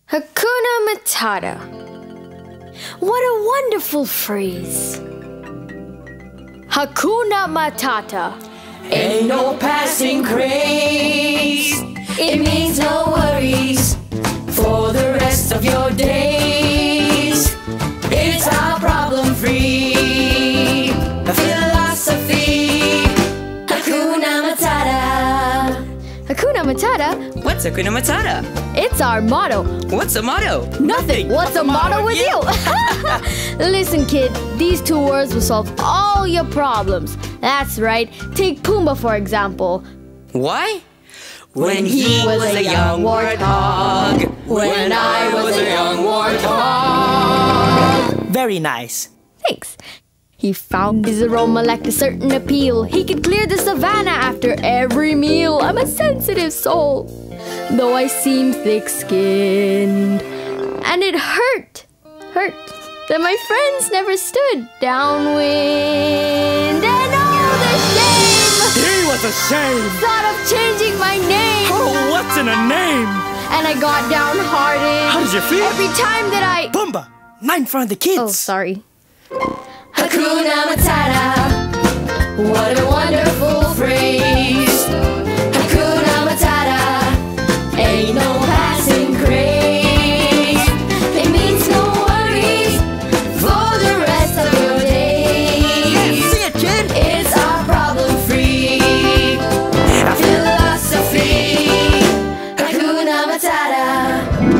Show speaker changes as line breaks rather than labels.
Hakuna Matata. What a wonderful phrase. Hakuna Matata.
Ain't no passing craze. It means no worries for the rest of your days. It's our problem-free philosophy. Hakuna Matata.
Hakuna Matata?
What's Hakuna Matata?
It's our motto.
What's a motto?
Nothing. What's the motto with you? Listen, kid, these two words will solve all your problems. That's right. Take Pumbaa, for example.
Why? When he was a young warthog. When I was a young warthog.
Very nice.
Thanks. He found his aroma lacked a certain appeal. He could clear the savannah after every meal. I'm a sensitive soul, though I seem thick-skinned. And it hurt that my friends never stood downwind. And oh, the shame!
He was a shame!
Thought of changing my name.
Oh, what's in a name?
And I got downhearted.
How did you feel?
Every time that I...
Pumbaa! Not in front of the kids!
Oh, sorry.
Hakuna Matata. What a wonderful phrase. Hakuna Matata. Ain't no passing craze. It means no worries for the rest of your days.
See it, kid!
It's our problem-free philosophy. Hakuna Matata.